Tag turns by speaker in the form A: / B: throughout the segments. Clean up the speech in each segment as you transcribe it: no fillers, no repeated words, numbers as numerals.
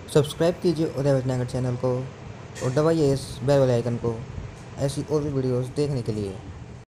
A: Subscribe कीजिए उदय Bhatnagar channel को और दबाइए इस बेल वाले आइकन को ऐसी और भी वीडियोस देखने के लिए।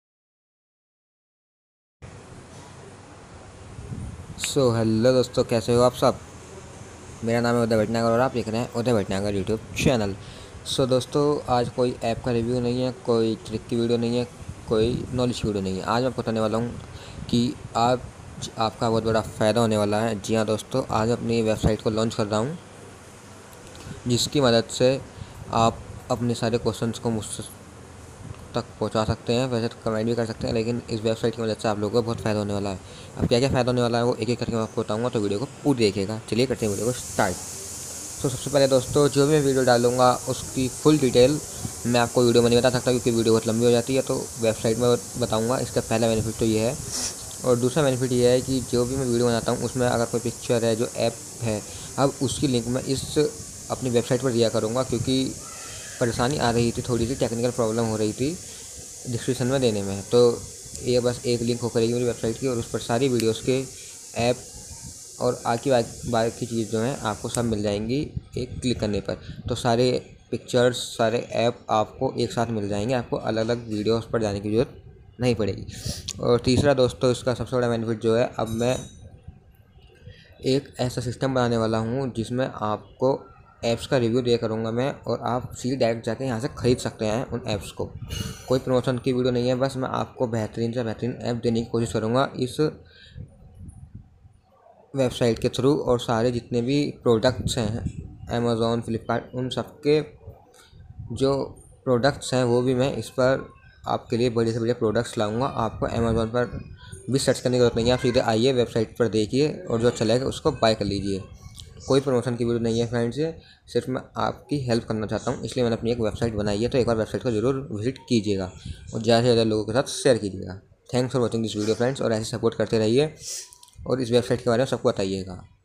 A: हेलो दोस्तों, कैसे हो आप सब। मेरा नाम है उदय भटनागर और आप देख रहे हैं उदय भटनागर यूट्यूब चैनल। दोस्तों, आज कोई ऐप का रिव्यू नहीं है, कोई ट्रिक की वीडियो नहीं है, कोई नॉलेज की वीडियो नहीं है। आज मैं बताने वाला हूँ कि आपका बहुत बड़ा फ़ायदा होने वाला है। जी हाँ दोस्तों, आज अपनी वेबसाइट को लॉन्च कर रहा हूँ, जिसकी मदद से आप अपने सारे क्वेश्चंस को मुझसे तक पहुंचा सकते हैं। वैसे तो कमेंट भी कर सकते हैं, लेकिन इस वेबसाइट की मदद से आप लोगों को बहुत फ़ायदा होने वाला है। अब क्या क्या फ़ायदा होने वाला है वो एक एक करके मैं आपको बताऊंगा, तो वीडियो को पूरी देखिएगा। चलिए करते हैं वीडियो को स्टार्ट। सबसे पहले दोस्तों, जो भी मैं वीडियो डालूंगा उसकी फुल डिटेल मैं आपको वीडियो में नहीं बता सकता, क्योंकि वीडियो बहुत लंबी हो जाती है, तो वेबसाइट में बताऊँगा। इसका पहला बेनिफिट तो ये है। और दूसरा बेनिफिट ये है कि जो भी मैं वीडियो बनाता हूँ उसमें अगर कोई पिक्चर है, जो ऐप है, अब उसकी लिंक मैं इस अपनी वेबसाइट पर दिया करूँगा, क्योंकि परेशानी आ रही थी, थोड़ी सी टेक्निकल प्रॉब्लम हो रही थी डिस्क्रिप्शन में देने में। तो ये बस एक लिंक हो करेगी मेरी वेबसाइट की, और उस पर सारी वीडियोस के ऐप और बाकी चीज़ जो हैं आपको सब मिल जाएंगी एक क्लिक करने पर। तो सारे पिक्चर्स, सारे ऐप आपको एक साथ मिल जाएंगे, आपको अलग अलग वीडियोस पर जाने की ज़रूरत नहीं पड़ेगी। और तीसरा दोस्तों, इसका सबसे बड़ा बेनिफिट जो है, अब मैं एक ऐसा सिस्टम बनाने वाला हूँ जिसमें आपको ऐप्स का रिव्यू दिया करूँगा मैं, और आप सीधे डायरेक्ट जाके यहाँ से ख़रीद सकते हैं उन ऐप्स को। कोई प्रमोशन की वीडियो नहीं है, बस मैं आपको बेहतरीन से बेहतरीन ऐप देने की कोशिश करूँगा इस वेबसाइट के थ्रू। और सारे जितने भी प्रोडक्ट्स हैं अमेज़ॉन, फ्लिपकार्ट, उन सब के जो प्रोडक्ट्स हैं वो भी मैं इस पर आपके लिए बड़े से बड़े प्रोडक्ट्स लाऊंगा। आपको अमेज़ॉन पर भी सर्च करने की ज़रूरत नहीं है, आप सीधे आइए वेबसाइट पर देखिए और जो अच्छा लगे उसको बाय कर लीजिए। कोई प्रमोशन की वीडियो नहीं है फ्रेंड्स, ये सिर्फ मैं आपकी हेल्प करना चाहता हूँ, इसलिए मैंने अपनी एक वेबसाइट बनाई है। तो एक बार वेबसाइट को ज़रूर विजिट कीजिएगा और ज़्यादा से ज़्यादा लोगों के साथ शेयर कीजिएगा। Thanks for watching this video friends, और ऐसे सपोर्ट करते रहिए और इस वेबसाइट के बारे में सबको बताइएगा।